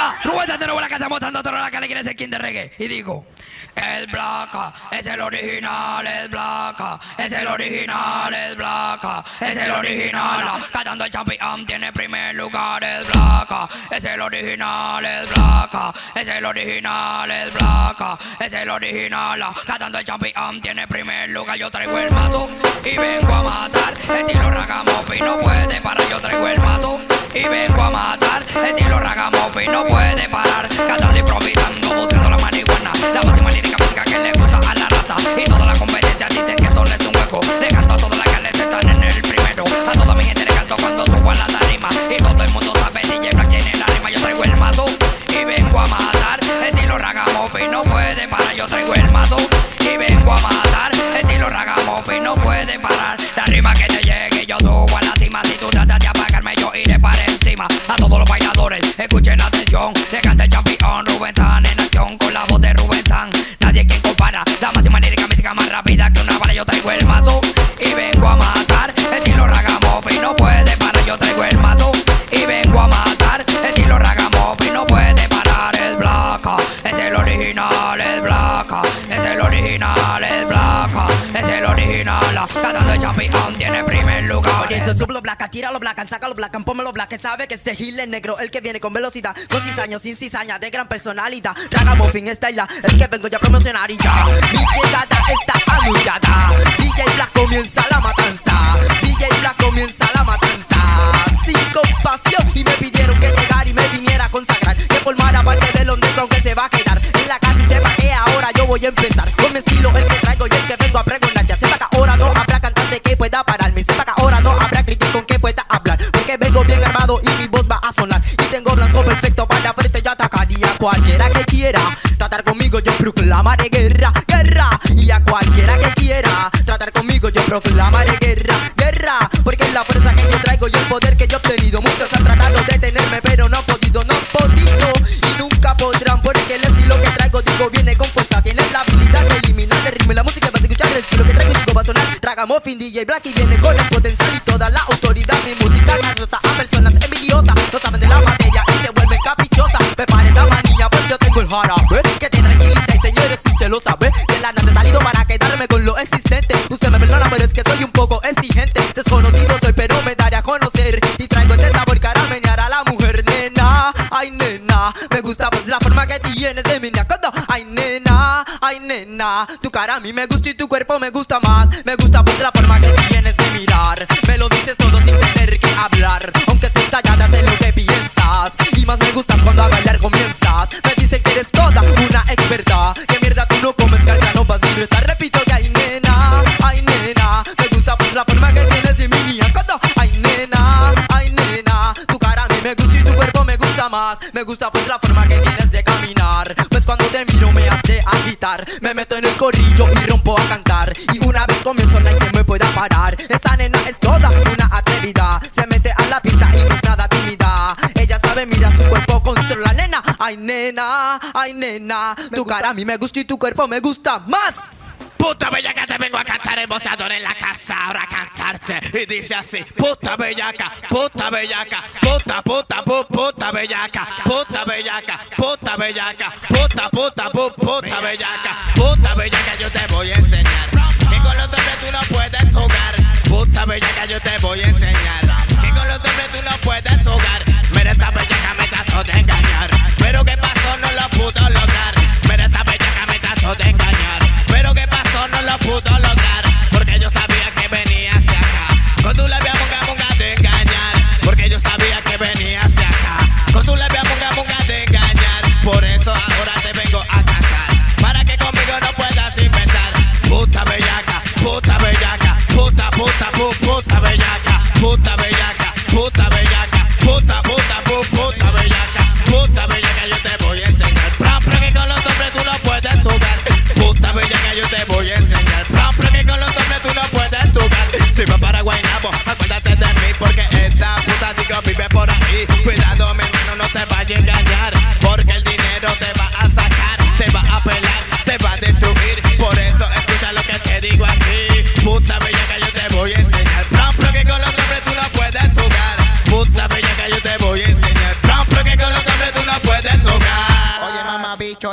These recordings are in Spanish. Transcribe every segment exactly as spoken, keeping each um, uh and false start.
Mira, Rubén Santero en la casa mostrando todo la que le quiere ser king de reggae. Y digo, el Blanca, es el original, es Blanca, es el original, es Blanca, es el original. Cantando el champion tiene primer lugar, es Blanca, es el original, es Blanca, es el original, es Blanca, es el original. Cantando el champion tiene primer lugar. Yo traigo el mazo y vengo a matar. Estilo ragamuffin no puede parar. Yo traigo el mazo y vengo a matar. Estilo ragamuffin no puede parar. Cantando improvisando, buscando la marihuana. La máxima lírica música que le gusta a la raza. Y toda la competencia dice que esto no es un hueco. Le canto a todas las que les están en el primero. A toda mi gente le canto cuando subo a la tarima. Y todo el mundo sabe D J Black tiene la rima. Yo traigo el mazo y vengo a matar. Estilo ragamuffin no puede parar. Yo traigo el mazo y vengo a matar. Estilo ragamuffin no puede parar. La rima que te llegue yo subo a la cima. Si tú tratas de apagarme yo iré para encima. A todos los bailadores escuchen atención. Le canta el champion Rubén San en acción. Con la voz de Rubén San nadie quien compara. La máxima lírica música más rápida que una bala. Yo traigo el mazo y vengo a matar. Estilo ragamuffin no puede parar. Yo traigo el mazo y vengo a matar. Estilo ragamuffin no puede parar. Es Blanca, es el original, es Blanca, es el original, es Blanca, es el original. Cantando el champion tiene primer lugar. Oye, eso sublo Blanca, tíralo Blanca, sácalo Blanca, pónmelo Blanca. Sabe que este gil es negro, el que viene con velocidad, con cizaños, sin cizaña, de gran personalidad. Ragamuffin está la, el que vengo ya a promocionar y ya. Mi llegada está anunciada. D J Black comienza la matanza. D J Black comienza la matanza. Sin compasión y me pidieron que llegara y me viniera a consagrar. Que formara parte del underground que se va a quedar en la casa y sepa que ahora yo voy a empezar. Con mi estilo el que traigo y el que vengo a pregonar. Ya sepa que ahora no habrá cantante que pueda pararme. Sepa que ahora no habrá crítico con que pueda hablar. Porque vengo bien armado y mi voz va a sonar. Y tengo blanco perfecto para frente y atacar. Y a cualquiera que quiera tratar conmigo yo proclamaré guerra, guerra. Y a cualquiera que quiera tratar conmigo yo proclamaré guerra, guerra. Porque es la fuerza que yo traigo y el poder que yo he obtenido. Muchos han tratado de detenerme pero no han podido, no han podido. Y nunca podrán porque el estilo que traigo digo viene con fuerza. Tiene la habilidad de eliminar el ritmo y la música. Vas a escuchar el estilo que traigo y digo va a sonar. Ragamuffin, D J Black y viene con el potencial y toda la autoridad. Mi música azota a personas envidiosas. No saben de la materia y se vuelven caprichosas. Prepare esa manilla pues yo tengo el jarabe que te tranquiliza y señores si usted lo sabe. De la nada he salido para quedarme con lo existente. Usted me perdona pero es que soy un poco exigente. Desconocido soy pero me daré a conocer. Y traigo ese sabor que hará menear a la mujer, nena. Ay nena, me gusta pues la forma que tienes de meneacando. Ay nena, ay nena, tu cara a mí me gusta y tu cuerpo me gusta más. Me gusta pues la forma que tienes de mirar. Me lo dices todo sin tener que hablar. Aunque estés callada sé lo que piensas. Y más me gustas cuando a bailar comienzas. Me dicen que eres toda una experta. Que mierda tú no comes carga, no vas a irritar. Repito que ay nena, ay nena, me gusta pues la forma que tienes de mi niña. Ay nena, ay nena, tu cara a mí me gusta y tu cuerpo me gusta más. Me gusta pues la forma que tienes de caminar. Pues cuando te miro me hace agitar. Me meto en el corrillo y rompo a cantar. Y una vez comienzo no hay quien me pueda parar. Esa nena es toda una atrevida. Se mete a la pista y no es nada tímida. Ella sabe, mira su cuerpo controla, nena. Ay nena, ay nena, tu cara a mí me gusta y tu cuerpo me gusta más. Puta bellaca, te vengo a cantar el boceador en la casa, ahora a cantarte. Y dice así, puta bellaca, puta bellaca, puta, puta, pu, puta bellaca, puta bellaca, puta bellaca, puta, puta, pu, puta bellaca, puta bellaca, yo te voy a enseñar que con los hombres tú no puedes jugar. Puta bellaca, yo te voy a enseñar que con los hombres tú no puedes jugar. Mira esta bellaca me trató de engañar, pero qué pasó no lo pudo lograr. Mira esta bellaca me trató de engañar, pero qué pasó no lo pudo lograr. Porque yo sabía que venía hacia acá con tu labia munga munga de engañar. Porque yo sabía que venía hacia acá con tu labia munga munga de engañar. Por eso ahora te vengo a cantar para que conmigo no puedas inventar. Puta bellaca, puta bellaca, puta, puta, pu, puta bellaca, puta bellaca, puta bellaca, puta, puta, pu, puta bellaca, puta bellaca, yo te voy a enseñar. Pero que con los hombres tú no puedes jugar. Puta bellaca, yo te voy a enseñar. Pero que con los hombres tú no puedes jugar. Si vas para Guaynabo, acuérdate de mí, porque esa puta digo vive por ahí. Cuidado, mi hermano, no te vaya a engañar, porque el dinero te va a sacar, te va a pelar, te va a destruir. Por eso escucha lo que te digo aquí. Puta bellaca, yo te voy a enseñar. Pero que con los hombres tú no puedes jugar. Puta bellaca, yo te voy a enseñar. Pero que con los hombres tú no puedes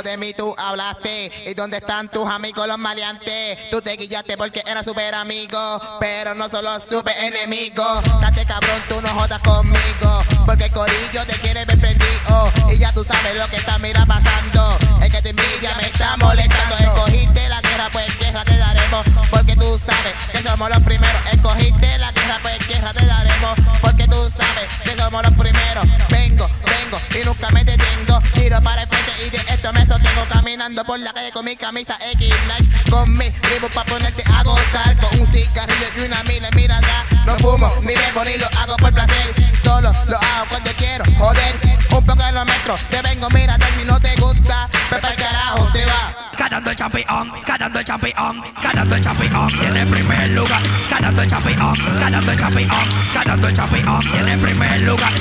amigo de mí tú hablaste. ¿Y dónde están tus amigos los maleantes? Tú te guillaste porque eras super amigo, pero no solo super enemigo. Cate cabrón, tú no jodas conmigo, porque el corillo te quiere ver prendido. Y ya tú sabes lo que está mira pasando. Es que tu envidia me está molestando. Escogiste la guerra, pues guerra te daremos, porque tú sabes que somos los primeros. Escogiste la guerra, pues guerra te daremos, porque tú sabes que somos los primeros. Vengo, vengo y nunca me detengo. Tiro para el frente y de esto me sostengo. Caminando por la calle con mi camisa X-Night, con mi ribo pa' ponerte a gozar. Con un cigarrillo y una mil en mirada. No fumo, ni bebo, ni lo hago por placer. Solo lo hago cuando quiero, joder. Un poco de los metros, te vengo, mira, si no te gusta, pues para el carajo te va. Ganando el champion, ganando el champion, ganando el champion, tiene primer lugar. Ganando el champion, ganando el champion, ganando el champion, tiene primer lugar.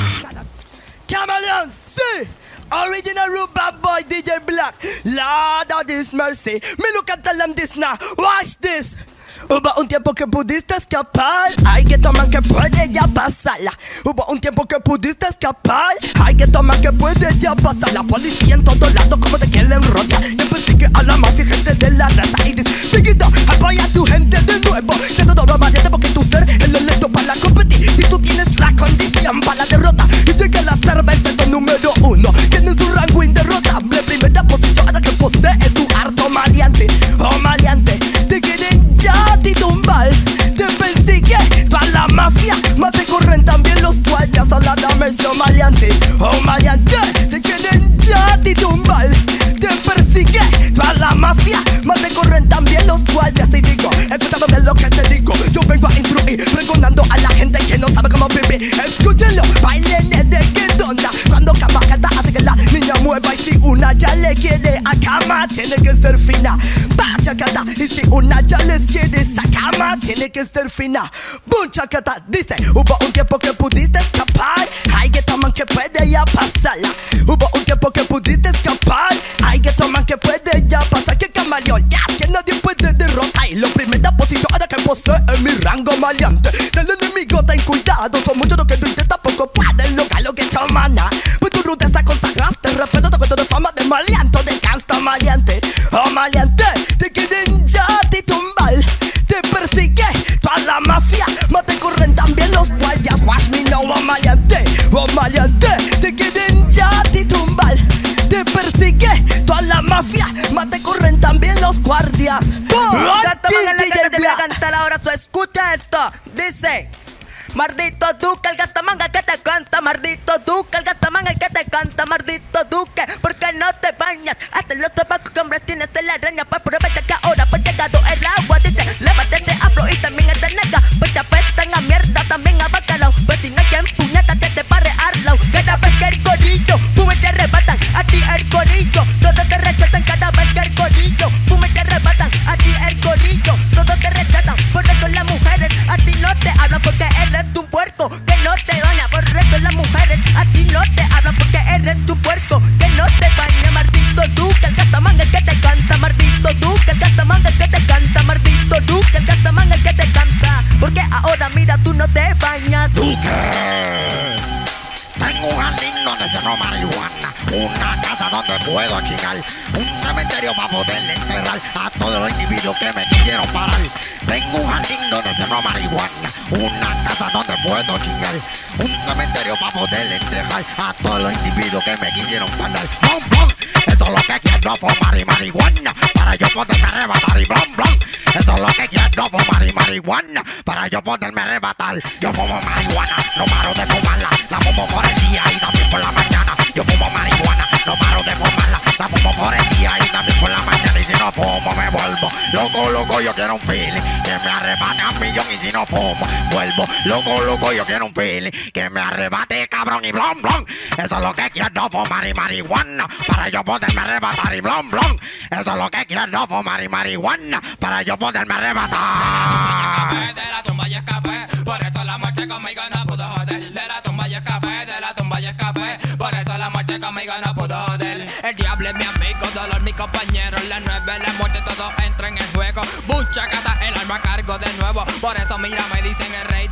Chameleon, sí. Original root bad boy D J Black. Lord of this mercy. Me look at them this now. Watch this. Hubo un tiempo que pudiste escapar. Hay que tomar que puede ya pasarla. Hubo un tiempo que pudiste escapar. Hay que tomar que puede ya pasar. La policía en todos lados como te quieren rotar. Y persigue a la mafia, gente de la raza. Y dice, Piquito, apoya a tu gente de nuevo. De todo lo valiente porque tu ser es el electo para competir. Si tú tienes la condición para la derrota y llega la cerveza con número uno. Tienes un rango inderrotable. Primera posición a la que posee tu harto maleante. Oh maleante, te quieren ya tumbar, te persigue toda la mafia, más te corren también los guardias a la dimensión maleante. Oh maleante, te quieren ya tumbar, te persigue toda la mafia, más te corren también los guardias. Y digo, escúchame de lo que te digo, yo vengo a instruir, pregonando a la gente que no sabe cómo vivir. Escúchenlo, bailen de que donda, cuando cama canta hace que la niña mueva. Y si una ya le quiere a cama, tiene que ser fina. Vaya canta, y si una ya les quiere esa cama, tiene que ser fina. Boom chacata, dice, hubo un tiempo que pudiste escapar. Hay que tomar que puede ya pasarla. Hubo un tiempo que pudiste escapar. Hay que tomar que puede ya pasar. Que camaleón, ya que nadie puede derrotar. Y la primera posición ahora que posee en mi rango maleante. Del enemigo ten cuidado, son muchos los que tú intentas, poco pueden lograr lo que te mana. Pues tu ruta está consagraste, respeto todo de fama de maleante, de casta maleante. Oh maleante, te quieren ya te tumbar, te persigue toda la mafia, más te corren también los guardias. Watch me now, oh maleante, oh maleante, te quieren ya te tumbar, te persigue toda la mafia, más te corren también los guardias. Canta la hora, so escucha esto, dice. Maldito Duque, el gatamanga que te canta. Maldito Duque, el gatamanga que te canta. Maldito Duque, porque no te bañas. Hasta los tabacos que hombres tienes en la araña. Pues aprovecha que ahora pues llegado el agua. Dice, lávate de afro y también esta nega. Pues te apestan a mierda, también a bacalao. Pues si no hay quien puñeta que te pare arlo. Cada vez que el corillo, fume te arrebatan. A ti el corillo, todos te rechazan. Cada vez que el corillo, fume te arrebatan. A ti el corillo, todos te rechazan. Por eso las mujeres a ti no te hablan, porque eres un puerco que no te baña. Por eso las mujeres a ti no te hablan, porque eres un puerco que no te baña. Maldito Duque, el gatamanga que te canta. Maldito Duque, el gatamanga que te canta. Maldito Duque, el gatamanga que te canta. Porque ahora mira, tú no te bañas. Duque, tengo un jardín donde se no marihuana, una casa donde puedo chingar, un cementerio para poder enterrar a todos los individuos que me quisieron parar. Tengo un jardín donde se no marihuana, una casa donde puedo chingar, un cementerio para poder enterrar a todos los individuos que me quisieron parar. ¡Bum, bum! Eso es lo que quiero, fumar y marihuana, para yo poderme arrebatar y blom, blom. Eso es lo que quiero, fumar y marihuana, para yo poderme arrebatar. Yo fumo marihuana, no paro de fumarla, la fumo por el día y también por la mañana. Yo fumo marihuana, no paro de fumarla, la fumo por el día y también por la mañana. Y si no fumo me vuelvo loco, loco, yo quiero un feeling que me arrebate a un millón. Y si no fumo, vuelvo loco, loco, yo quiero un feeling que me arrebate, cabrón, y blom, blom. Eso es lo que quiero, fumar y marihuana, para yo poderme arrebatar y blom, blom. Eso es lo que quiero, fumar y marihuana, para yo poderme arrebatar. De la tumba y escapé, por eso la muerte conmigo no pudo joder. De la tumba y escapé, de la tumba y escapé, por eso la muerte conmigo no pudo joder. El diablo es mi amigo, dolor mi compañero. Las nueve, la muerte, todo entra en el juego. Mucha cata, el alma a cargo de nuevo. Por eso mira, me dicen el rey del fuego.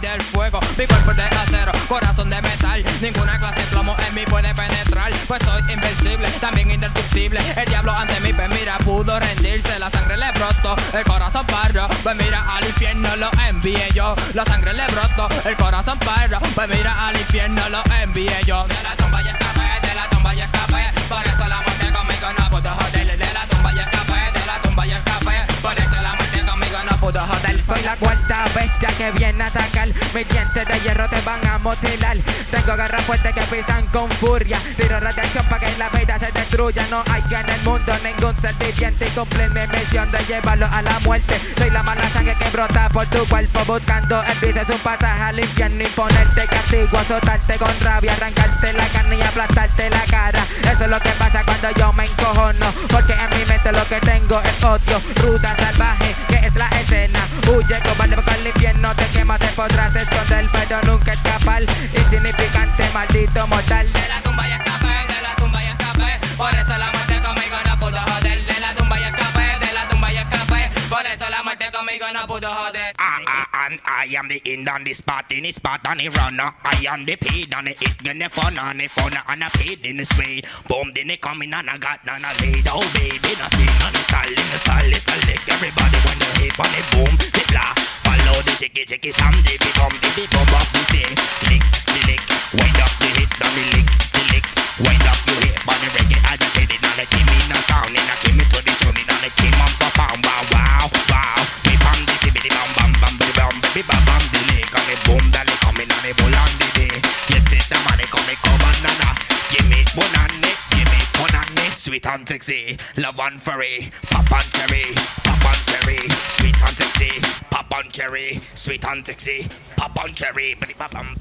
fuego, mi cuerpo es de acero, corazón de metal. Ninguna clase de plomo en mí puede penetrar, pues soy invencible, también indestructible. El diablo ante mí, pues mira, pudo rendirse. La sangre le brotó, el corazón paró, pues mira, al infierno lo envié yo. La sangre le brotó, el corazón paró, pues mira, al infierno lo envié yo. De la tumba ya escapé, de la tumba ya escapé, por eso la muerte conmigo no pudo joder. De la tumba ya escapé, de la tumba ya escapé, por eso la muerte conmigo no pudo joder. Soy la cuarta bestia que viene a atacar. Mis dientes de hierro te van a mutilar. Tengo garras fuertes que pisan con furia. Tiro radiación para que la vida se destruya. No hay en el mundo ningún ser viviente y cumplir mi misión de llevarlo a la muerte. Soy la mala sangre que brota por tu cuerpo, buscando el vicio, es un pasaje al infierno. Y ponerte castigo, azotarte con rabia, arrancarte la carne y aplastarte la cara. Eso es lo que pasa cuando yo me encojono, porque en mi mente lo que tengo es odio. Ruda, salvaje, que es la escena. Huye, cobarde, porque el infierno te quema. Te podrás esconder, pero nunca escapar. Insignificante, maldito mortal. De la tumba ya escapé, de la tumba ya escapé, por eso la muerte conmigo no pudo joder. De la tumba ya escapé, de la tumba ya escapé, por eso la muerte conmigo no pudo joder. Ah, ah, and I am the end on the spot, in the spot on the runner. I am the paid on the it, get the fun on the fun, and I paid in the sway. Boom, then they coming and I got none of laid. Oh baby, no see on the style, in the style, it a lick. Everybody when you hip on the boom, the blah. Follow the chicky chicky sam, the big bum, the big bum up the thing. Lick, the lick, wind up the hit, down the lick, the lick. Wind up your hip on the reggae, agitated, and they give me no sound, and I give me to the tune, and they keep on pop on, wow, wow, wow. Me bam, the tibbity bam, bam, bam, bam, bam, baby bam, bam, the lick, and the boom, that they coming, and they bull on the day. Yes, it's the man, they come, they come, and nana. Give me one on it, give me one on it. Sweet and sexy, love and furry, pop and cherry, pop and cherry. Sweet and sexy, pop and cherry, sweet and sexy, pop and cherry, bitty pop and.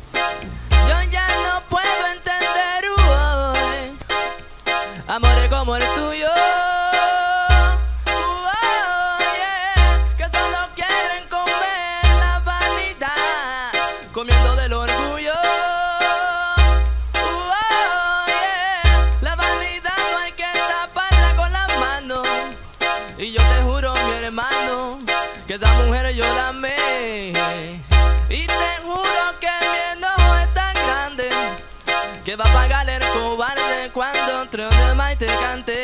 Yo ya no puedo entender hoy amores como el tuyo. Oh, yeah, que solo quieren comer la vanidad, comiendo del orgullo. Oh, yeah, la vanidad no hay que taparla con las manos. Y yo te juro, mi hermano, que esa mujer yo la amé. Y te juro que mi enojo es tan grande que va a pagar el cobarde cuando otro de más te cante.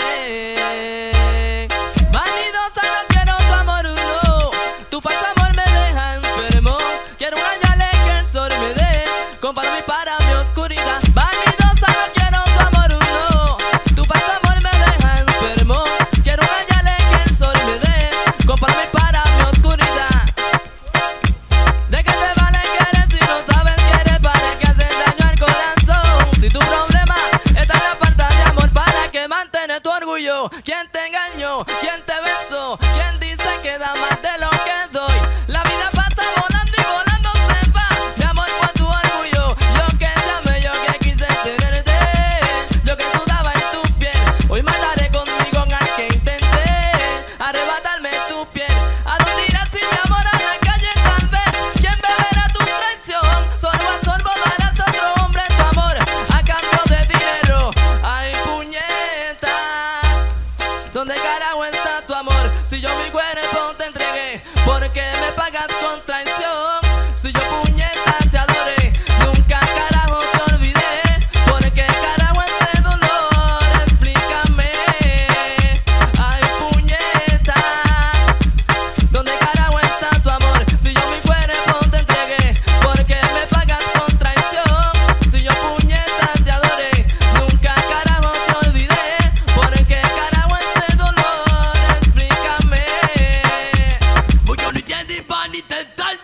Vanidosa, no quiero tu amor, no. Tu falso amor me deja enfermo. Quiero una llave que el sol me dé, compara mi para mi oscuridad. Vanidosa, no quiero tu amor, no. Tu falso amor me deja enfermo. Quiero una llave que el sol me dé, compara mi para mi oscuridad. ¿De qué te vale querer si no sabes que eres para que haces daño al corazón? Si tu problema está en la falta de amor, para que mantener tu orgullo. ¿Quién te engañó? ¿Quién te besó? ¿Quién dice que da más de lo que doy? La vida pasa volando y volando se va. Mi amor por tu orgullo, yo que te amé, yo que quise tenerte, yo que sudaba en tu piel. Hoy mataré conmigo al que intenté arrebatarme tu piel. ¿A dónde irás sin mi amor a la calle tal vez? ¿Quién beberá tu traición? Sorbo a sorbo darás a otro hombre tu amor a cambio de dinero. Ay, puñeta, ¿dónde carajo está tu amor? Si yo mi cuerpo te entregué, ¿por qué me pagas con traición? Si yo puñeta te adoré, nunca carajo te olvidé. ¿Por qué carajo este dolor? Explícame. Ay, puñeta, ¿dónde carajo está tu amor? Si yo mi cuerpo te entregué, ¿por qué me pagas con traición? Si yo puñeta te adoré, nunca carajo te olvidé. ¿Por qué carajo este dolor? Explícame. Voy a no entiendo para ni intentar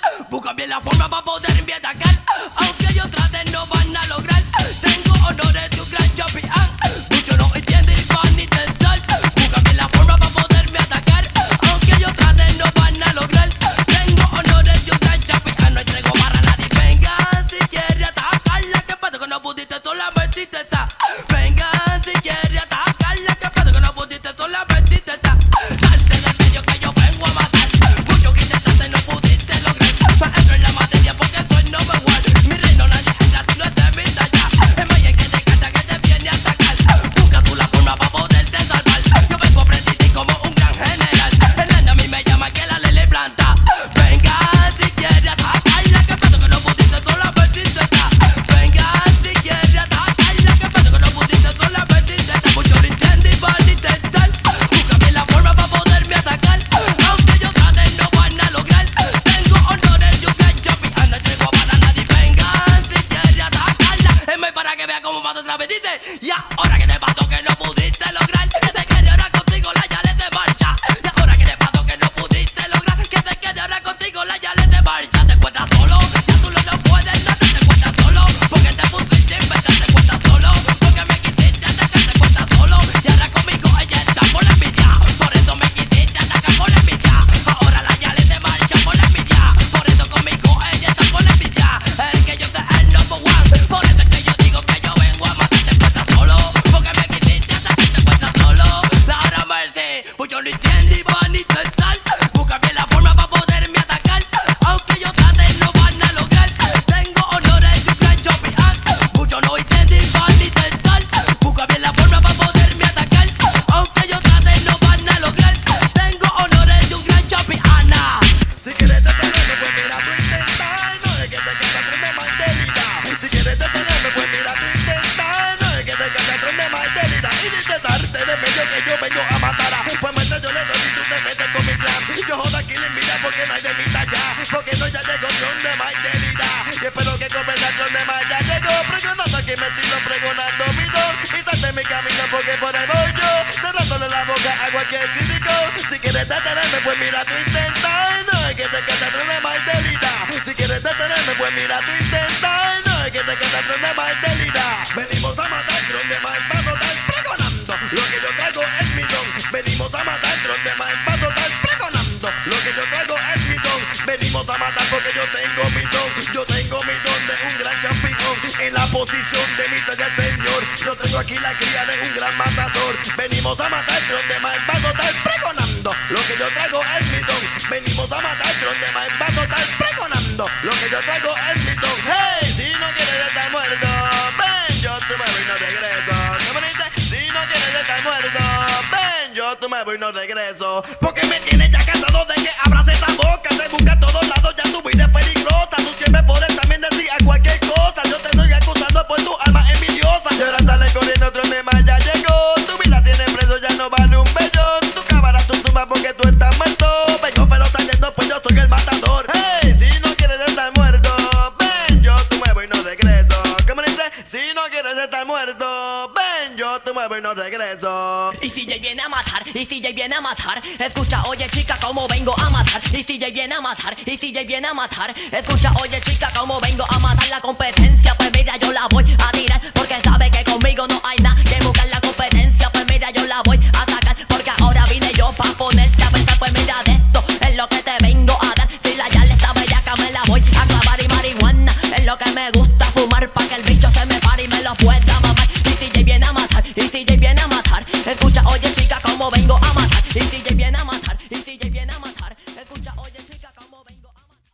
Y ahora que te pasó que no pudiste lograr que te quede ahora contigo la llave de marcha. Y ahora que te pasó que no pudiste lograr que te quede ahora contigo la llave de marcha. Te encuentras solo, ya tú no lo puedes nada. Te encuentras solo, porque te pusiste a inventar. Te encuentras solo, porque me quisiste atacar. Te encuentras solo, y ahora conmigo ella está por la envidia. Por eso me quisiste atacar por la envidia. Ahora la llave de marcha por la envidia. Por eso conmigo ella está por la envidia. El que yo sea el number one. Por eso es que yo digo que yo vengo a matar. Te encuentras solo, porque me quisiste atacar. Te encuentras solo, Laura Mercy. Pues yo no entiendo y van a intentar. Busca bien la forma para poderme atacar. Aunque yo trate no van a lograr. Tengo honores y plan chopián. Muchos no entienden y van a intentar. Busca bien la forma para poderme atacar. Aunque yo trate no van a lograr. Tengo honores de un gran chopiana. Si quieres detenerme, pues mira tú intentar. No es que te quedas atrás de más delita. Si quieres detenerme, pues mira tú intentar. No es que te quedas atrás de más delita. Y ni quedarte de medio que yo vengo a matar. Pues mientras yo le doy y tú te metes con mi clan. Yo jodo aquí la envidia porque no hay de mitad ya. Porque no ya llegó John de más delita. Y espero que conversación de más ya llegó. Pregonando aquí me tiro pregonando mi don. Y date mi camino porque por ahí voy yo. Cerrándole la boca a cualquier crítico. Si quieres detenerme, pues mira tú intentar. No es que te quedas atrás de más delita. Si quieres detenerme, pues mira tú intentar. No es que te quedas atrás de más delita. Venimos a matar, tron de más va a total pregonando. Lo que yo traigo es mi don. Venimos a matar, tron de más va a total pregonando. Lo que yo traigo es mi don. Venimos a matar porque yo tengo mi don. Yo tengo mi don de un gran campeón. En la posición de mi talla, señor. Yo tengo aquí la cría de un gran matador. Venimos a matar, tron de más va a total pregonando. Lo que yo traigo es mi don. Venimos a matar, tron de más va a total pregonando. Lo que yo traigo es mi don. Hey, si no quieres estar muerto, ven, yo te muevo y no regreso. ¿Cómo dice? Si no quieres estar muerto, ven, yo te muevo y no regreso. Porque me tienes ya cansado de que abras esa boca. Te busca a todos lados, ya tu vida es peligrosa. Tú siempre puedes también decir cualquier cosa. Yo te estoy acusando por tu alma envidiosa. Y ahora sale corriendo, otro de más ya llegó. Tu vida tiene preso, ya no vale un bellón. Tu cámara, tu tumba porque tú estás muerto. Vengo pero saliendo, pues yo soy el matador. Hey, si no quieres estar muerto, ven, yo te muevo y no regreso. ¿Cómo dice? Si no quieres estar muerto, ven, yo te muevo y no regreso. Y si Jay viene a matar, y si Jay viene a matar, escucha, oye chica, como vengo a matar. Y si Jay viene a matar, y si Jay viene a matar, escucha, oye chica, como vengo a matar la competencia. Pues mira, yo la voy a tirar, porque sabe que conmigo no hay nada que buscar la competencia. Pues mira, yo la voy a sacar, porque ahora vine yo pa' ponerte a pensar. Pues mira, de esto es lo que te vengo a dar. Si la ya le está bellaca, me la voy a clavar. Y marihuana es lo que me gusta fumar, pa' que el bicho se me pare y me lo pueda mamar. Y si Jay viene a matar, y si Jay viene a matar, escucha, oye chica, como vengo a matar. Y si Jay viene a matar, y si Jay viene a matar, escucha, oye chica, como vengo a matar.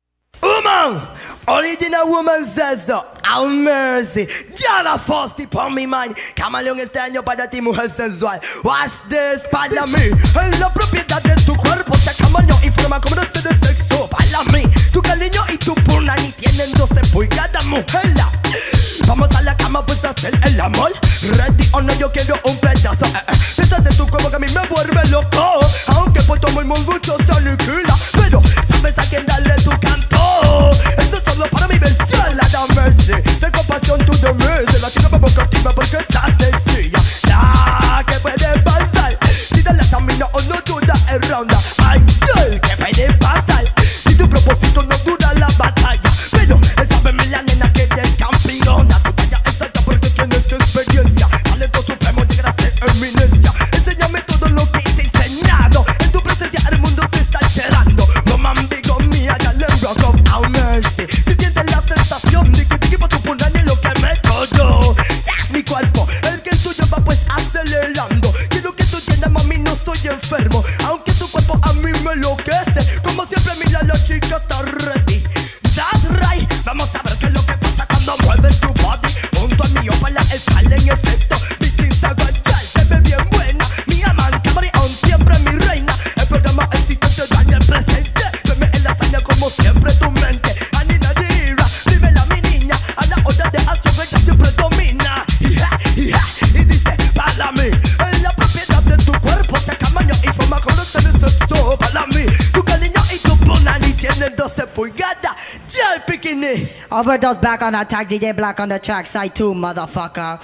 Woman, original woman says so. Have mercy. Jana Frosty upon mi mind. Camaleón este año para ti, mujer sensual. Watch this, para mí. En la propiedad de tu cuerpo se camaleón informa como no se de sexo. Para mí, tu cariño y tu punani tienen doce pulgadas, mujer. Vamos a la cama pues a hacer el amor. Ready o no, yo quiero un pedazo. Eh, eh. Piensas de tu cuerpo que a mí me vuelve loco. Aunque por todo el mundo se aniquila, pero sabes a quién darle tu canto. Eso es solo para mi bestial, da mercy. Tengo pasión, tú de mercy. La chica me cautiva porque está sencilla. Ya, ¿qué puede pasar? Si te la examina o no duda el round. Ay, girl, ¿qué puede pasar? Si tu propósito no dura la batalla, pero sabe mi la nena que eres campeona. Tu talla es alta porque tienes experiencia. Talento supremo, llegarás a ser eminencia. Enséñame todo lo que te he enseñado. En tu presencia el mundo se está alterando. No mambigo mía, ya le rock of our mercy. Si sientes la sensación de que te equipo tu punani lo que me todo. Mi cuerpo, el que es tuyo va pues acelerando. Quiero que tú entiendas, mami, no soy enfermo. Aunque tu cuerpo a mí me enloquece. Como siempre, mira la chica está ready. That's right, vamos a ver qué es lo que pasa cuando mueves tu body. Junto al mío para la escala en efecto. Vicky Saguayal, te ve bien buena. Mi amante, Marion, siempre mi reina. El programa existente daña el presente. Duerme en la hazaña como siempre tu mente. Anina Dira, dímela mi niña. A la hora de acción ella siempre domina. Yeah, yeah. Y dice, para mí, en la propiedad de tu cuerpo se camaño y forma con los seres sexo. Para mí, tu cariño y tu punani tienen doce pulgadas. Ya el bikini. Overdose back on attack, D J Black on the track, side two, motherfucker.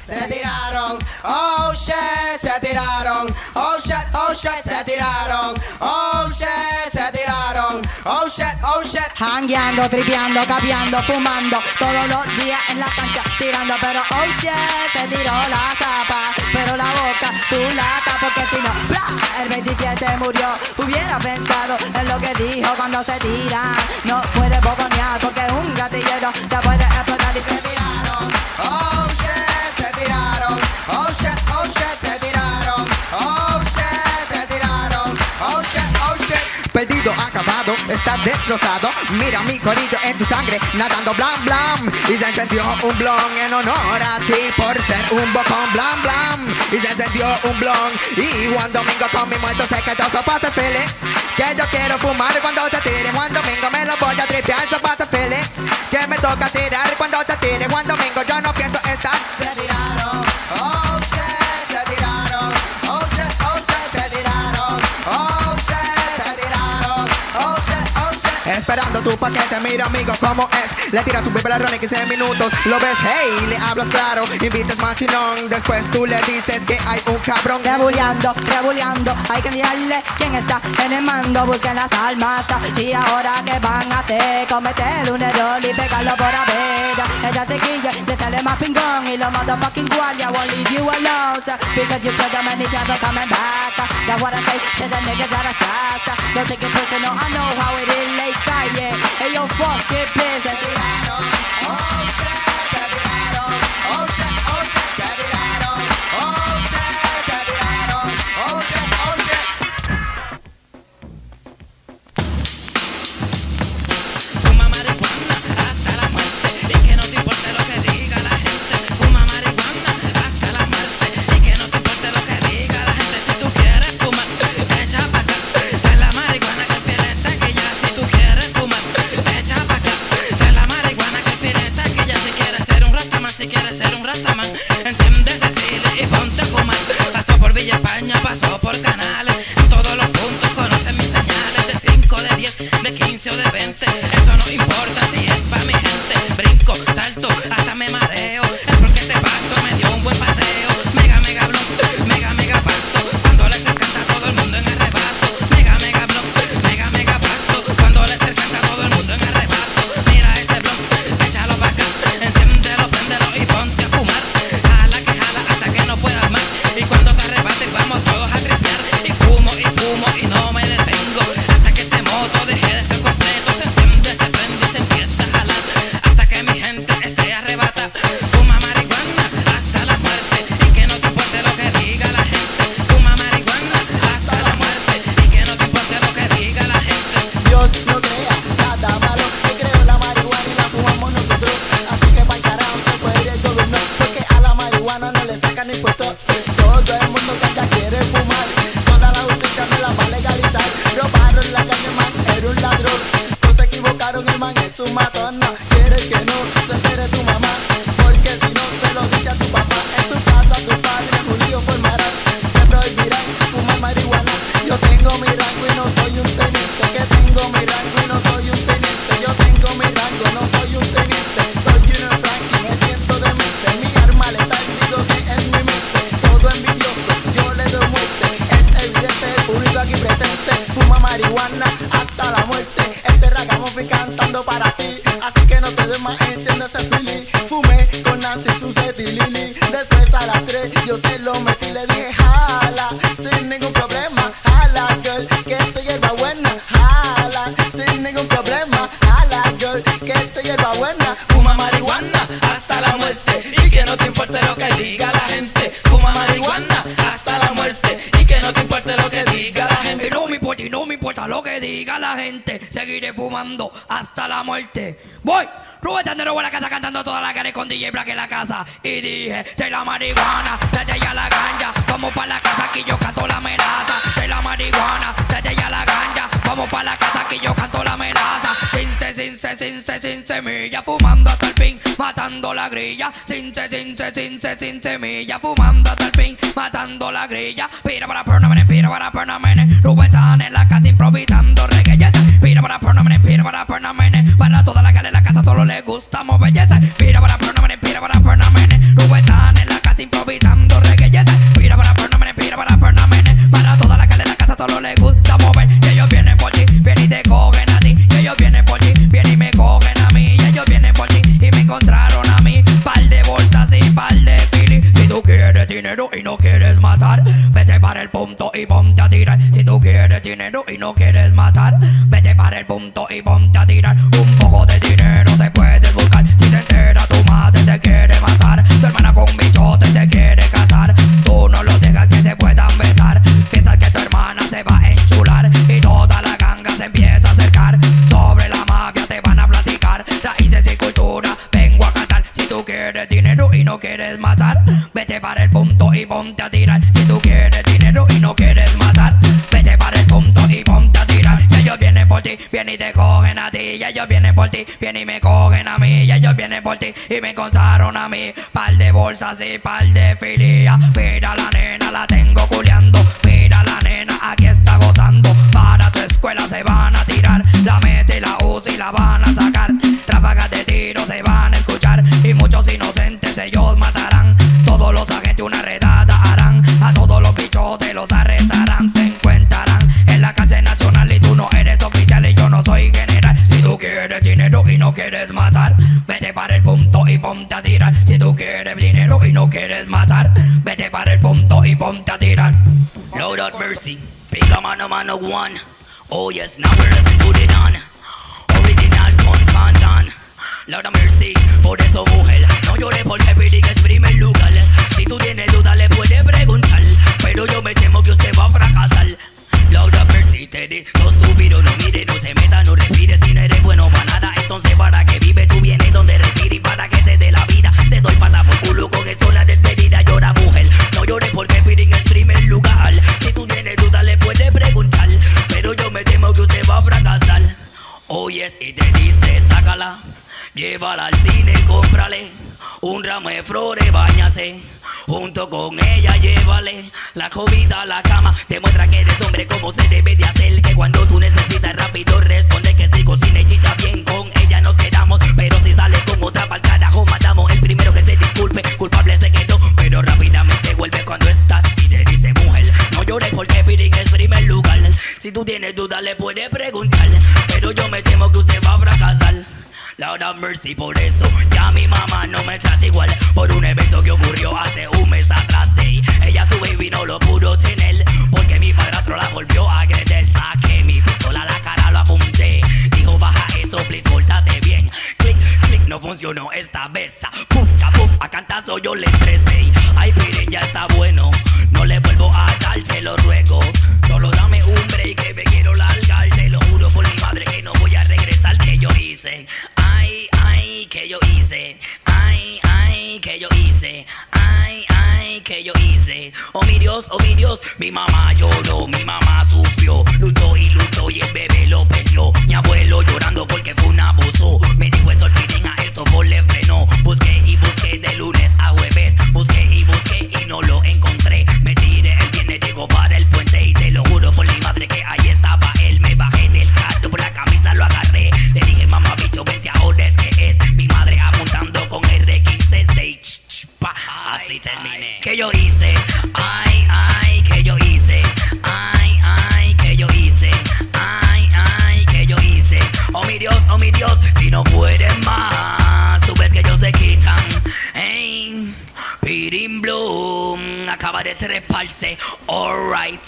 se tiraron. Oh shit, se tiraron. Oh shit, oh shit, se tiraron. Oh shit, se tiraron. Oh shit, oh shit. Hangueando, tripeando, capeando, fumando, todos los días en la cancha tirando, pero oh shit, se tiró la zapa, pero la boca tú la tapas porque si no, bla, el veintisiete murió. Hubiera pensado en lo que dijo cuando se tira, no puede boconear porque un gatillero te puede explotar y se tiraron. Oh shit, se tiraron. Oh shit, oh shit, se tiraron. Oh shit, se tiraron. Oh shit, oh shit. Perdido, acabado, estás destrozado. Mira mi corillo en tu sangre, nadando blam blam. Y se encendió un blon en honor a ti por ser un bocón blam blam. Y se encendió un blon. Y Juan Domingo con mi muerto se quedó sopa se fele. Que yo quiero fumar cuando se tire. Juan Domingo me lo voy a tripear sopa se fele. Que me toca tirar cuando se tire. Juan Domingo yo no pienso estar. Se tiraron. Oh shit, se tiraron. Oh shit, oh shit, se tiraron. Oh shit, se tiraron. Oh shit, oh shit. Esperando tu paquete, mira amigo cómo es. Le tiras tu bibelarrón en quince minutos. Lo ves, hey, le hablas claro. Invitas machinón, después tú le dices que hay un cabrón. Rebuleando, rebuleando, hay que enviarle quién está en el mando. Busquen las almas y ahora que van a hacer, cometer un error y pegarlo por avera. Ella te quilla, le sale más pingón y lo motherfucking guardia won't leave you alone, so, because you put them and it's never coming back. That's what I say to the niggas that are sasa. Don't take it personal, I know how it is late calle. Hey yo, fuck it, please. Se tiraron. Oh shit, se tiraron. Oh shit, oh shit, se tiraron. Oh shit, se tiraron. Oh shit, oh shit. Fuma marihuana hasta la muerte y que no te importe lo que diga la gente. Fuma marihuana hasta la muerte y que no te importe lo que diga la gente. Si tú quieres fumar, echa pa' acá. De la marihuana que fieleta que ya. Si tú quieres fumar, echa pa' acá. De la marihuana que fieleta que ya. Si quieres ser un rastaman, si quieres ser un rastaman, enciende ese file y ponte a fumar. Pasó por Villa España, pasó por Canales. En todos los puntos conocen mis señales. De cinco, de diez, de quince o de veinte. Eso no importa si es pa' mi gente. Brinco, salto, hasta me mareo. Es porque este pasto me dio un buen pateo. Mega, mega blon, mega, mega pasto. Cuando les encanta todo el mundo en arrebato. Mega, mega blon, mega, mega pasto. Cuando les encanta todo el mundo en arrebato. Mira ese blon, échalo pa' acá. Enciéndelo, préndelo y ponte a fumar. Jala que jala hasta que no puedas más. Y cuando te arrebates vamos todos a tripear. Y fumo, y fumo, y no me detengo. Hasta que este moto deje de estar completo. Se enciende, se prende y se empieza a jalar. Hasta que mi gente esté arrebata. Fuma marihuana hasta la muerte. Y que no te importe lo que diga la gente. Fuma marihuana hasta la muerte. Y que no te importe lo que diga la gente. Dios no crea nada malo, que creó la marihuana y la fumamos nosotros. Así que pa'l carajo se puede ir el gobierno, porque a la marihuana no le sacan ni impuestos. Todo el mundo que ya quiere fumar, toda la justicia me la va a legalizar. Robaron la calle, man, era un ladrón. No se equivocaron, el man es un matón. No quieres que no se entere tu mamá, porque si no se lo dice a tu papá. En tu casa tu padre judío formarán, te prohibirán fumar marihuana. Yo tengo mi rango y no soy un teniente, que tengo mi rango y no soy un teniente. Yo tengo mi rango, no soy un teniente. Soy Junior Frankie, me siento demente. Mi arma letal, digo que es mi mente. Todo envidioso, yo le doy muerte. Es evidente, el público aquí presente. Fuma marihuana hasta la muerte. Este ragamuffin cantando para ti, así que no te des más, enciende ese fili. Fumé con Nancy, Suzette y Lili. Después a las tres yo se lo metí, le dije jala, sin ningún problema. Jala girl, que esto hierba buena. Jala, sin ningún problema. Jala girl, que esto hierba buena. Fuma marihuana hasta la muerte y que no te importe lo que diga la gente. Fuma marihuana hasta la muerte y que no te importe lo que diga la gente. Y no me importa, y no me importa lo que diga la gente. Seguiré fumando hasta la muerte. Voy, Rubén Sandero en la casa cantando toda la cara con D J Black en la casa. Y dije, de la marihuana, desde ya la ganja. Vamos pa' la casa que yo canto la melaza. De la marihuana, desde ya la ganja. Vamos pa' la casa que yo canto la melaza. Sin se, sin se, sin se, sin semilla. Fumando hasta el fin, matando la grilla. Sin se, sin se, sin se, sin semilla. Fumando hasta el fin, matando la grilla. Pira para pernamene, pira para pernamene. Rubén San en la casa improvisando reggae. Yes. Pira para pernamene, pira para pernamene. Para toda la cara en la casa, solo les gusta mover. Yes. Pira para pernamene, pira para pernamene. Rubén San en la casa bailando reggae. Yes, pira para pernamen, pira para pernamen. Para toda la calle de la casa solo les gusta mover. Y ellos vienen por ti, vienen y te cogen a ti. Y ellos vienen por ti, vienen y me cogen a mí. Y ellos vienen por ti y me encontraron a mí. Par de bolsas y par de fili. Si tú quieres dinero y no quieres matar, vete para el punto y ponte a tirar. Si tú quieres dinero y no quieres matar, vete para el punto y ponte a tirar. Un poco de dinero te puedes buscar. Si te entera tu madre te quiere matar, tu hermana con bichote te quiere casar. Tú no lo dejas que te puedan besar. Piensas que tu hermana se va a enchular y toda la ganga se empieza a acercar. Sobre la mafia te van a platicar raíces y cultura vengo a cantar. Si tú quieres dinero y no quieres matar, vete para el punto y ponte a tirar. Si tú quieres dinero y no quieres matar, vete para el punto y ponte a tirar. Y ellos vienen por ti, vienen y te cogen a ti. Y ellos vienen por ti, vienen y me cogen a mí. Y ellos vienen por ti y me encontraron a mí. Par de bolsas y par de filía. Mira la nena, la tengo culeando. Mira la nena, aquí está gozando. Para tu escuela se van a tirar. La mete y la usa y la van a sacar. Ráfagas de tiro se van a escuchar. Y muchos inocentes ellos matarán. Todos los agentes una redada harán. A todos los bichotes los arrestarán. Se encontrarán en la cárcel nacional. Y tú no eres oficial y yo no soy general. Si tú quieres dinero y no quieres matar, vete para el punto y ponte a tirar. Si tú quieres dinero y no quieres matar, vete para el punto y ponte a tirar. Lord of mercy, pick mano mano one. Oh yes, now we're listening to the Don. Original con Pantan. Lord of mercy, por eso mujer, no llores porque pedí que es primer lugar. Si tú tienes duda le puedes preguntar, pero yo me temo que usted va a fracasar. Lord of mercy, te di dos estúpido, no mire, no se meta, no respire. Si no eres bueno para nada, entonces para que vive tú vienes donde respire. Y para que te dé la vida, te doy pata por culo con esto la despedida. Llora mujer, no llores porque piden el primer lugar. Si tú tienes duda le puedes preguntar, pero yo me temo que usted va a fracasar. Oh yes, y te dice sácala, llévala al cine, cómprale un ramo de flores, báñase. Junto con ella llévale la comida a la cama. Demuestra que eres hombre como se debe de hacer. Que cuando tú necesitas rápido responde que si cocina y chicha bien con ella nos quedamos. Pero si sale con otra pa'l carajo matamos. El primero que te disculpe, culpable se quedó, pero rápidamente vuelve cuando estás. Y te dice mujer, no llores porque Pirín es primer lugar. Si tú tienes dudas le puedes preguntar, pero yo me temo que usted va a fracasar. Lord of mercy, por eso ya mi mamá no me trata igual. Por un evento que ocurrió hace un mes atrás, sí. Ella su baby no lo pudo tener porque mi padrastro la volvió a agreder. Saqué mi pistola a la cara, lo apunté. Dijo baja eso, please, pórtate bien. Clic, clic, no funcionó esta vez. Puf, puf, a cantazo yo le estresé. Ay, Pirín, ya está bueno, no le vuelvo a dar, te lo ruego. Solo dame un break que me quiero largar. Te lo juro por mi madre que no voy a regresar. Que yo hice, ay, ay, que yo hice, ay, ay, que yo hice, ay, ay, que yo hice. Oh mi Dios, oh mi Dios, mi mamá lloró, mi mamá sufrió, luchó y luchó y el bebé lo perdió. Mi abuelo llorando porque fue un abuso. Me dijo esto, Pirín, a esto por le frenó. Busqué y busqué de lunes a jueves, busqué y busqué y no lo encontré. Me tiré el viernes, llegó para el puente y te lo juro por mi madre que ahí estaba él. Me bajé del carro, por la camisa lo agarré. Le dije mamá bicho, vente ahora es que es. Mi madre apuntando con R quince, seis, ch, ch, pa. Así terminé. Que yo hice, ay, ay, que yo hice, ay, ay, que yo hice, ay, ay, que yo hice. Oh mi Dios, oh mi Dios, si no pueden más, tú ves que ellos se quitan. Hey, Pirín Bloom acaba de treparse, alright.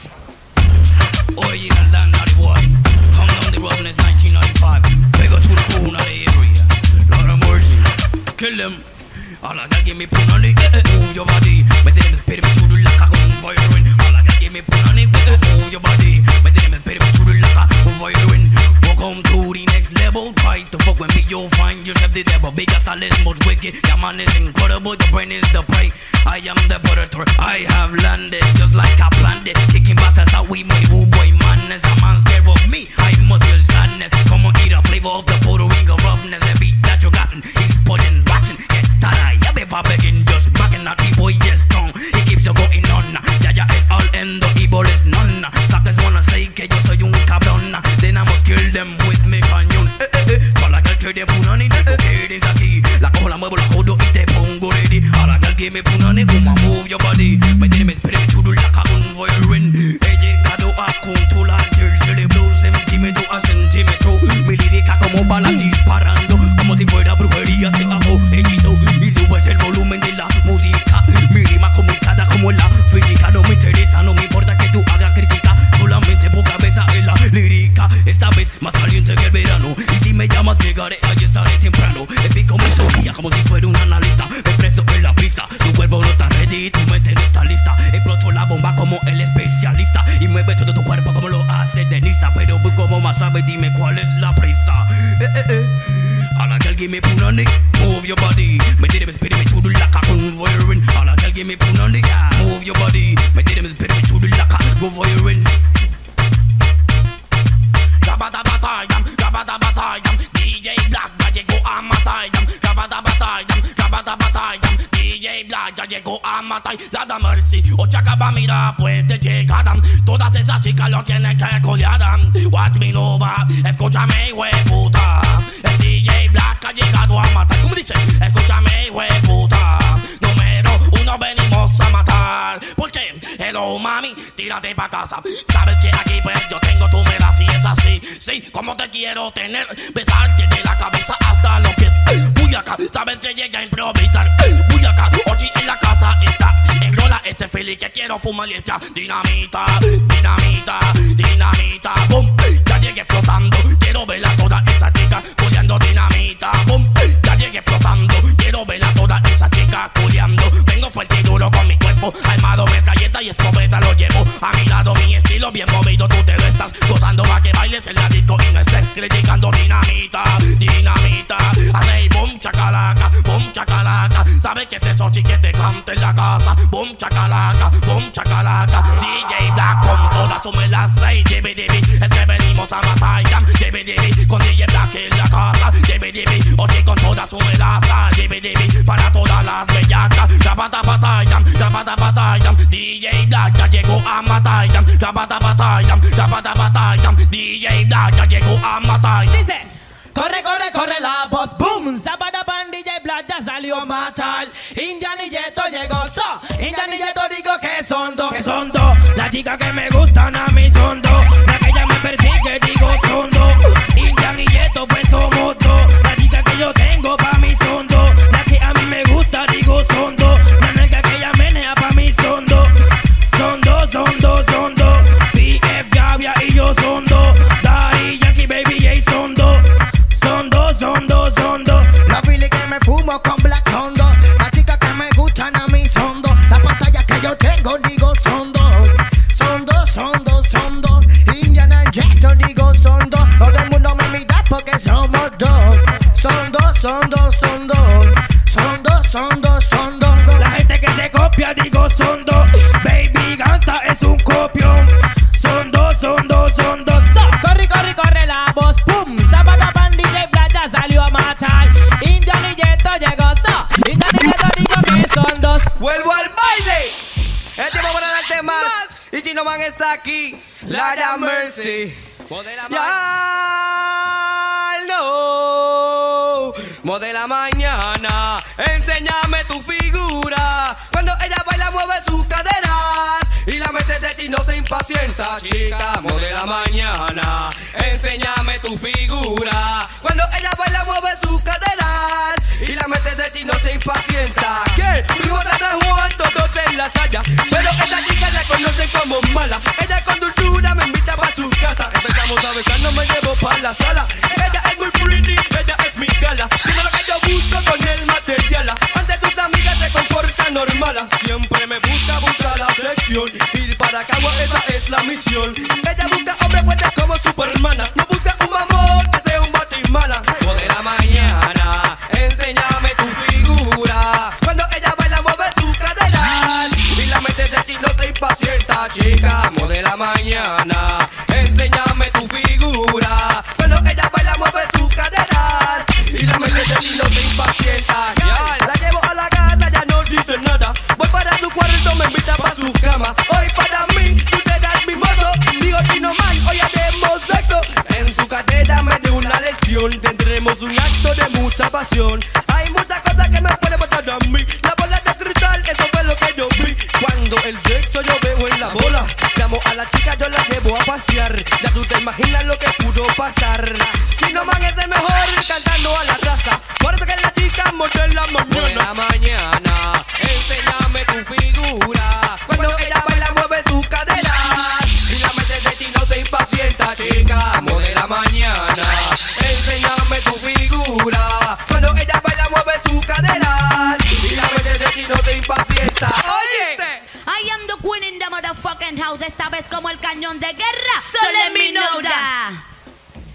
Original Dan Naughty Boy, come down the road and it's nineteen ninety-five. We go to the corner of the area. Lord of mercy, kill them. All I gotta give me punani, eh eh, move your body. My name is Pirín, me chudu like a home firing. All I gotta give me punani, eh eh, move your body. My name is Pirín, me chudu like a home firing. Welcome to the next level. Try to fuck with me, you'll find yourself the devil. Bigger style is most wicked. Your man is incredible, your brain is the prey. I am the predator, I have landed just like I planned it. Kicking bastards how we move, oh boy, madness. A man scared of me, I must feel sadness. Come on, eat a flavor of the Puerto Rico roughness. The beat that you gotten, he's putting watching. Get tired, yeah, before begin just backing that boy, yes, strong. He keeps you going on. Yaya is all in the evil is none. Suckers wanna say que yo soy un cabrón. Then I must kill them with mi cañón. Eh, eh, eh. Para que el que te punani, te quedes aquí. La cojo, la muevo, la jodo y te pongo ready. Para que el que me punani, como move your body. sabes, dime cuál es la prisa. Eh, eh, eh. All a girl give me punani, move your body. Me did him spirit me to the laka, go for your win. All a girl give me punani, move your body. Me did him spirit me to the laka, go for your win. Rabada batayam, rabada batayam. D J Black ya llegó a matayam. Rabada batayam, rabada batayam. D J Black ya llegó a matar. Lada Mercy, o chacaba mira pues de llegadan. Todas esas chicas lo tienen que colear. Watch me nova, escúchame hueputa. El D J Black ha llegado a matar. ¿Cómo dice? Escúchame hueputa. Número uno venimos a matar. ¿Por qué? Hello mami, tírate pa' casa. Sabes que aquí pues yo tengo tu mera si es así. Sí, como te quiero tener, besarte de la cabeza hasta los pies. Uy acá, sabes que llega a improvisar. Uy acá, Ochi en la casa está. Enrola ese fili que quiero fumar y echar. Dinamita, dinamita, dinamita, boom. Ya llegué explotando, quiero verla toda esa chica coleando. Dinamita, boom. Ya llegué explotando, quiero verla toda esa chica coleando. Vengo fuerte y duro con mi cuerpo, armado, metralleta y escopeta lo llevo. A mi lado mi estilo bien movido, tú te lo estás gozando pa' que bailes en la disco y no estés criticando. Dinamita, dinamita, hace boom chacalaca, boom chacalaca. Sabes que te sochi que te cante en la casa. Boom chacalaca, boom chacalaca. D J Black con todas su melas seis. D B D B, es que venimos a matar. D B D B con D J Black en la casa. D B D B, oye con toda su melaza. D B D B para todas las bellacas. Rabata batayam, rabata batayam. D J Black ya llegó a matar. Rabata batayam, rabata batayam. D J Black ya llegó a matar. Dice, corre, corre, corre la voz, boom. Zabada pan, D J Black ya salió a matar. Indian y Yeto llegó, so. Indian y Yeto digo que son dos, que son dos. Las chicas que me gustan a mí son dos. La que ella me persigue digo son dos. Indian y Yeto pues somos dos. La chica que yo tengo pa' mí son dos. La que a mí me gusta digo son dos. La nalga que ella menea pa' mí son dos. Son dos, son dos, son dos. P F Gavia y yo son dos. Daddy Yankee Baby J son dos. Son dos, son dos, son dos. La Billy que me fumo con Black Hondo. Las chicas que me gustan a mí son dos. La pantalla que yo tengo digo son dos. Son dos, son dos, son dos. Indiana Jeto digo son dos. Todo el mundo me mira porque somos dos. Son dos, son dos, son dos. Son dos, son dos, son dos. La gente que se copia digo son dos. Baby Ganta es un copión. Son dos, son dos, son dos. Stop. Corre, corre, corre la voz, pum. Zabada pan, D J Black ya salió a matar. Indian y Yeto llegó, so. Indian y Yeto digo que son dos. Vuelvo al baile. Es tiempo para darte más. Y Chino Man está aquí. Lada Mercy. Ya no. Modela mañana. Enséñame tu figura. Cuando ella baila mueve sus caderas. Y la mente de ti no se impacienta, chica. Modela mañana. Enséñame tu figura. Cuando ella baila mueve sus caderas. Y la mente de ti no se impacienta. ¿Qué? Primo de San Juan, todos en la saya. Pero esta chica la conocen como mala. Ella con dulzura me invita para su casa. Empezamos a besar, no me llevo para la sala. Ella es muy pretty, ella es mi gala. Dime lo que yo busco con el material. Ante tus amigas se comporta normal. Siempre me busca, busca la sección. Ir para Cagua, esa es la misión. Ella busca hombres fuertes como Supermana. No busca un mamón que sea un batimala. Modela mañana, enséñame tu figura. Cuando ella baila mueve sus caderas. Y la mente de ti no se impacienta, chica. Modela mañana, enséñame tu figura. Cuando ella baila mueve sus caderas. Y la mente de ti no se impacienta. Ya, la llevo a la casa, ya no dice nada. Voy para su cuarto, me invita para su cama. Hoy para mí, tú te das mi modo. Digo Chino Man, hoy haremos sexo. En su cadera me dio una lesión. Tendremos un acto de mucha pasión. Hay muchas cosas que me pueden botar a mí. La bola de cristal, eso fue lo que yo vi. Cuando el sexo yo veo en la bola. Llamo a la chica, yo la llevo a pasear. Ya tú te imaginas lo que pudo pasar. Chino Man es el mejor cantando a la raza. Por eso que la chica muerde la mañana. La mañana, enséñame tu figura. Cuando ella baila mueve sus caderas. Y la mente de ti no se impacienta, chica. Modela mañana, enséñame tu figura. Cuando ella baila mueve sus caderas. Y la mente de ti no se impacienta. Oye, I am the queen in the motherfucking house. Esta vez como el cañón de guerra. Soleminoda.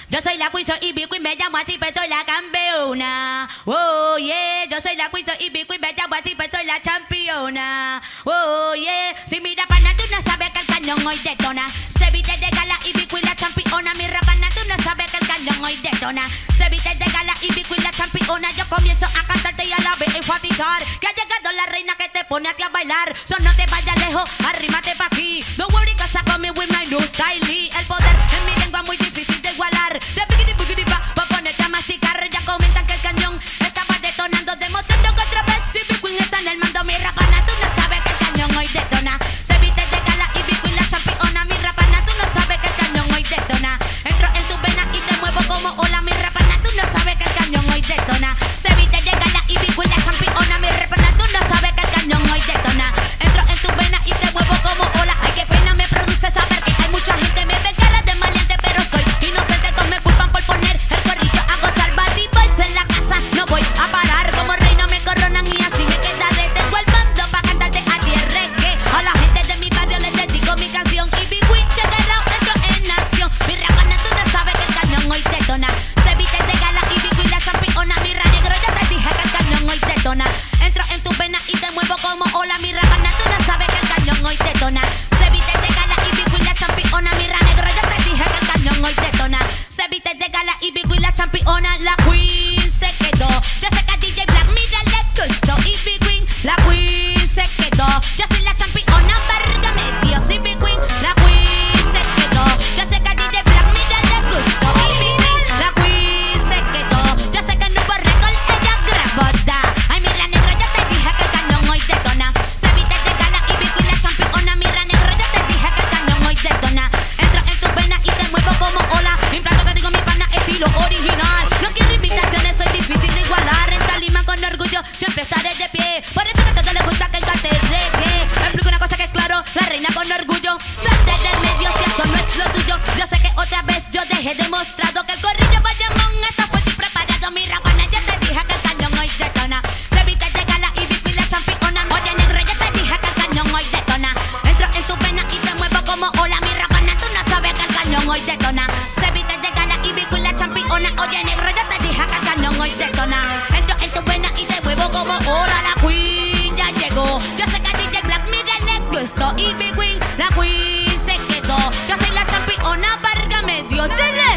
Yo soy la queen, soy Ivy Queen, me llamo así, pues soy la campeona. Oh, yeah. Yo soy la queen, soy Ivy Queen, me llamo así, pues soy la championa. Oh, yeah. Si mi rapana, tú no sabes que el cañón hoy detona. Se viste de gala, Ivy Queen, la championa. Mi rapana, tú no sabes que el cañón hoy detona. Se viste de gala, Ivy Queen, la championa. Yo comienzo a cantarte y a la vez enfatizar que ha llegado la reina que te pone a ti a bailar. So no te vayas lejos, arrímate pa' aquí. Don't worry, cause I come with my new style. El poder en mi lengua muy difícil de igualar. De bigidi bigidi ba, pa' ponerte a masticar. Ya comentan que el cañón estaba detonando, demostrando que otra vez Ivy Queen está en el mando. Mi rapana, tú no sabes que el cañón hoy detona. Se viste de gala, Ivy Queen, la championa. Mi rapana, tú no sabes que el cañón hoy detona. Entro en tu vena y te muevo como ola. Mi rapana, tú no sabes que el cañón hoy detona. Se viste de gala, Ivy Queen, la championa. Mi rapana, tú no sabes que el cañón hoy detona. Entro en tu vena y te muevo como ola. Ay, qué pena me produce saber que hay mucha gente me ve cara de maleante, pero soy inocente. Todos me culpan por poner el corrillo a gozar. Bad boys en la casa, no voy a parar. Como reina me coronan y así me quedaré. Tengo el bando pa' cantarte a ti el reggae. A la gente de mi barrio les dedico mi canción. Ivy Queen, check it out, entro en nación. Mi rapana, tú no sabes que el cañón hoy detona. Se viste de gala, Ivy Queen, la championa. Mi ra negro, ya te dije que el cañón hoy detona. Entro en tu pena y te muevo como ola. Mi rapana, tú no sabes que el cañón hoy detona. Se viste de gala, Ivy Queen, la championa. Mi ra negro, ya te dije que el cañón hoy detona. Se viste de gala, Ivy Queen, la championa. La queen se quedó. Yo sé que a D J Black, mira, le gustó. Ivy Queen, la queen se quedó. Yo soy la championa, verga me dio. Ivy Queen, la queen se quedó. Yo sé que a D J Black, mira, le gustó. Ivy Queen, la queen se quedó. Yo sé que en Nuevo Record ella grabó. Da. Ay, mira, negro, ya te dije que el cañón hoy detona. Se viste de gala, Ivy Queen, la championa. Mira, negro, ya te dije que el cañón hoy detona. Entro en tu vena y te muevo como ola. Implante te digo mi pana, estilo original. No quiero invitaciones, soy difícil de igualar. En Talima con orgullo siempre estaré de pie. Por eso que a todos les gusta que el cante reggae. Explico una cosa que es claro, la reina con orgullo. Salte del medio si esto no es lo tuyo. Yo sé que otra vez yo dejé demostrado que el corrillo Bayamón está fuerte y preparado. Mi rapana, ya te dije que el cañón hoy detona. Se viste de gala, Ivy Queen, la championa. Oye, negro, ya te dije que el cañón hoy detona. Entro en tu pena y te muevo como ola. Mi rapana, tú no sabes que el cañón hoy detona. Se viste de gala, Ivy Queen, la championa. Oye, negro, ya te dije que el cañón hoy detona. Entro en tu pena y te muevo como ola. La queen ya llegó. Yo sé que a D J Black, mira, le gustó. Ivy Queen, la queen se quedó. Yo soy la championa, verga me dio. Dile.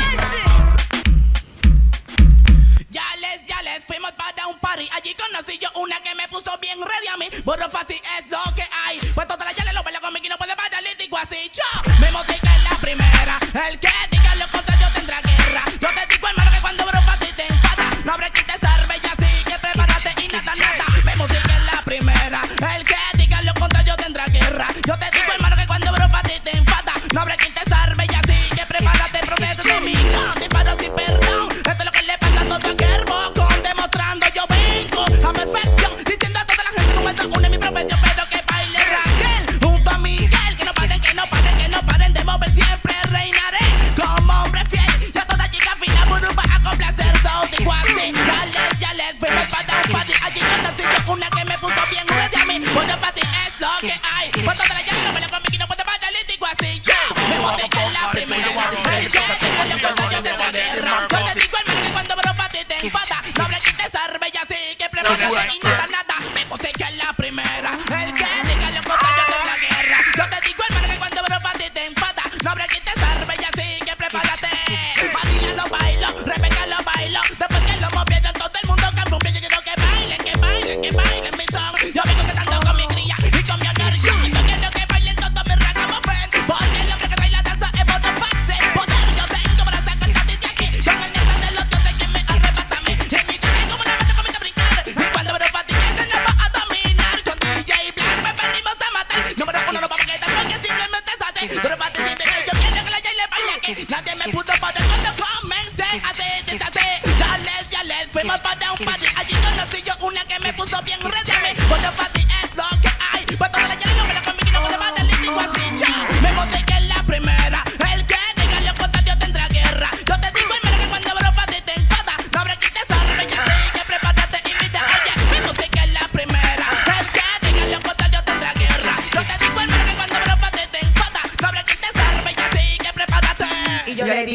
Ya les, ya les fuimos para un party. Allí conocí yo una que me puso bien ready a mí. Burro fácil es lo que hay. Pues todas las yales lo bailo conmigo y no puede parar. Le digo así, yo me motivé en la primera. El que diga lo contrario tendrá guerra. Yo te digo, hermano, que cuando burro fácil te enfada, no habrá quien te salve y así que prepárate y nada, nada. Me motivé en la primera. El que diga lo contrario tendrá guerra. Yo te digo, hermano, que cuando burro fácil te enfada, no habrá quien te salve y así que prepárate, protege de mí. No te paro sin perdón. Esto es lo que le pasa a todo aquel bocón. Demostrando yo vengo a perfección, diciendo a toda la gente no me da una en mi profesión, pero que baile Raquel junto a Miguel. Que no paren, que no paren, que no paren de mover. Siempre reinaré como hombre fiel. Y a toda chica fina burbuja a complacer. So digo así, ya les, ya les fuimos para un party. Allí conocí yo una que me puso bien ready a mí. Bueno, para ti es lo que hay. Pues toda la llave no me la conmigo y no puede parar. Le digo así, yo me boté en la primera. El que tengo yo cuando yo se la guerra. Yo te digo, hermano, que cuando bro para ti te enfada, no habrá quien te salve y así que prepárate y nada, nada. Me boté en la primera. El que diga lo contrario tendrá guerra. Yo te digo, hermano, que cuando bro para ti te enfada, no habrá quien te salve y así que prepárate. Baila lo bailo, Rebeca lo bailo. Después que lo movieron todo el mundo cambió. Yo quiero que bailen, que bailen, que bailen mi son. Yo vengo cantando con mi cría y con mi energía. Yo quiero que bailen todos mis ragamuffins. Porque el hombre que trae la danza es Bono Faxe. Poder yo tengo para sacar de aquí. Con el neta de los dioses que me arrebata a mí. En mi cara como la mata comienza a brincar. Y cuando me lo patina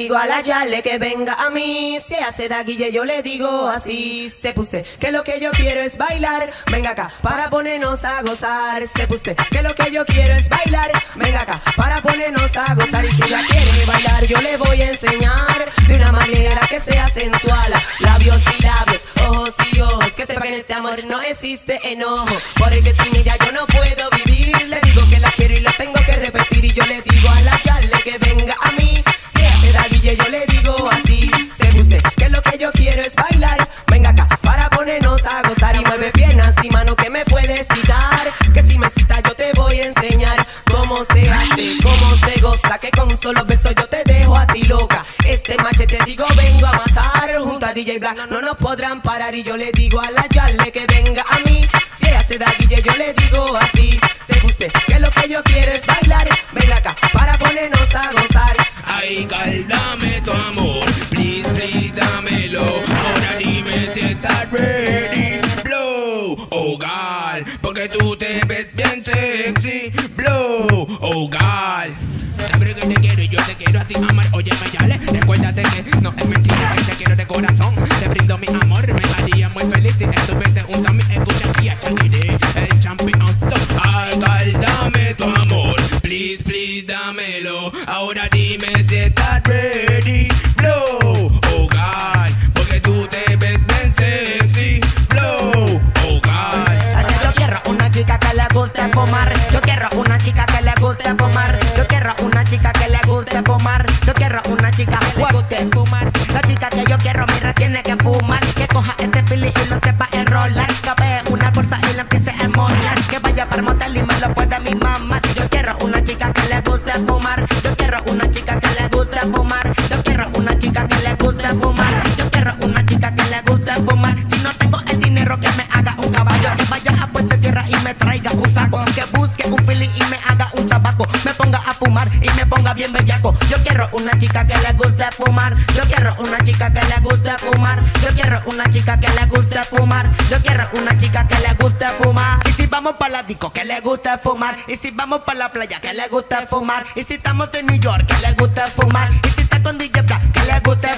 digo a la Yale que venga a mí. Si hace da guille yo le digo así. Sepa usted que lo que yo quiero es bailar. Venga acá para ponernos a gozar. Sepa usted que lo que yo quiero es bailar. Venga acá para ponernos a gozar. Y si ella quiere bailar yo le voy a enseñar de una manera que sea sensual. Labios y labios, ojos y ojos. Que sepa que en este amor no existe enojo. Porque sin ella yo no puedo vivir. Le digo que la quiero y lo tengo que repetir. Y yo le digo a la Yale que venga a mí. Si hace da guille yo le digo así. Sepa usted que lo que yo quiero es bailar. Venga acá para ponernos a gozar. Y mueve piernas y mano que me puedes citar. Que si me citas yo te voy a enseñar cómo se hace, cómo se goza. Que con solo besos yo te dejo a ti loca. Este machete digo vengo a matar. Junto a D J Black no nos podrán parar. Y yo le digo a la Yale que venga a mí. Si hace da guille yo le digo así. Sepa usted que lo que yo quiero es bailar. Venga acá para ponernos a gozar. Ay, gal, dame tu amor, please, please, dámelo. Ahora dime si estás ready. Blow, oh gal, porque tú te ves bien sexy. Blow, oh gal. Siempre que te quiero y yo te quiero a ti amar. Oye, me Yale, recuérdate que no es mentira que te quiero de corazón. Te brindo mi amor, me haría muy feliz si estuviste junto a mí. Escucha aquí a Chaniré, el champion. Ay, gal, dame tu amor, please, please, dámelo. Ahora dime si estás ready. Blow, oh gal, porque tú te ves bien sexy. Blow, oh gal. Yo quiero una chica que le guste fumar. Yo quiero una chica que le guste fumar. Yo quiero una chica que le guste fumar. Yo quiero una chica que le guste fumar. La chica que yo quiero, mira, tiene que fumar. Que coja este fili y lo sepa enrolar. Que ve una bolsa y la empiece a emollar. Que vaya para el motel y me lo pueda mi mamá. Yo quiero una chica que le guste fumar. Yo quiero una chica que le guste fumar. Yo quiero una chica que le guste fumar. Yo quiero una chica que le guste fumar. Si no tengo el dinero, que me haga un caballo. Que vaya a Puente Tierra y me traiga un saco. Que busque un fili y me haga un tabaco. Me ponga a fumar y me ponga bien bellaco. Yo quiero una chica que le guste fumar. Yo quiero una chica que le guste fumar. Yo quiero una chica que le guste fumar. Yo quiero una chica que le guste fumar. Y si vamos para la disco, que le guste fumar. Y si vamos para la playa, que le guste fumar. Y si estamos en New York, que le guste fumar. Y si está con D J Black, que le guste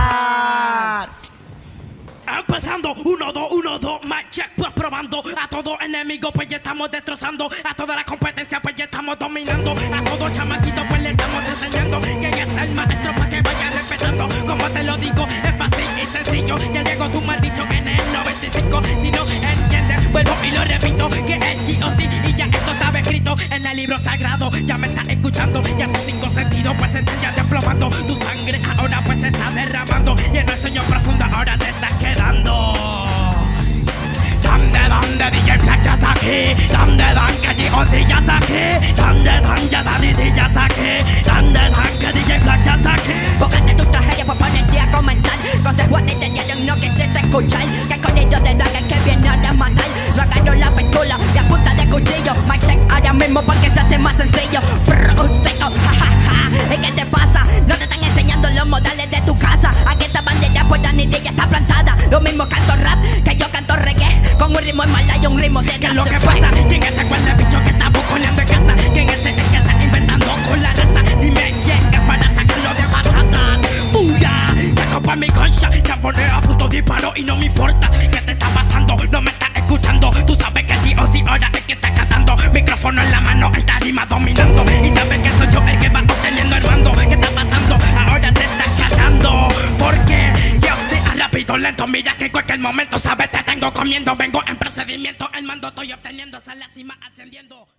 fumar. Empezando, uno, dos, uno, dos, mic check, pues probando. A todo enemigo pues ya estamos destrozando. A toda la competencia pues ya estamos dominando. A todo chamaquito pues le estamos enseñando quién es el maestro para que vaya respetando. Como te lo digo, es fácil y sencillo. Ya llegó tu maldición en el noventa y cinco. Si no entiendes, vuelvo y lo repito, que es G O C y ya esto estaba escrito en el libro sagrado. Ya me estás escuchando, ya tus cinco sentidos pues se están ya desplomando. Tu sangre ahora pues se está derramando. Y en el sueño profundo ahora te estás quedando. ¿Dónde, dónde D J Black ya está aquí? ¿Dónde dan que G O C ya está aquí? ¿Dónde dan ya Daddy D ya está aquí? ¿Dónde dan que D J Black ya está aquí? Bócate tu tragedia por ponerte a comentar. Con te guardes te dieron no quisiste escuchar. Que con ellos de black que viene a matar. No agarro la pistola y a punta de cuchillo. My check ahora mismo porque se hace más sencillo. Brr, usted, oh, ja, ja, ja. ¿Y qué te pasa? No te están enseñando los modales de tu casa. Aquí esta bandera pues Dani D ya está plantada. Lo mismo canto rap que yo canto reggae. Con un ritmo malayo, un ritmo de ¿qué es lo que pasa? ¿Quién es ese cuerno bicho que está buconeando en casa? ¿Quién es ese que está inventando con la raza? Dime quién es para sacarlo de patatas. ¡Puya! Saco pa' mi concha, champoneo a punto disparo y no me importa qué te está pasando. No me estás escuchando, tú sabes que G O C ahora es que está cantando. Micrófono en la mano, el tarima dominando. Y sabes que soy yo el que va obteniendo el mando. ¿Qué está pasando? Ahora te estás cachando. Porque yo sí, rápido, lento, mira que en cualquier momento, sabes, te tengo comiendo. Vengo en procedimiento, el mando estoy obteniendo, sale la cima ascendiendo.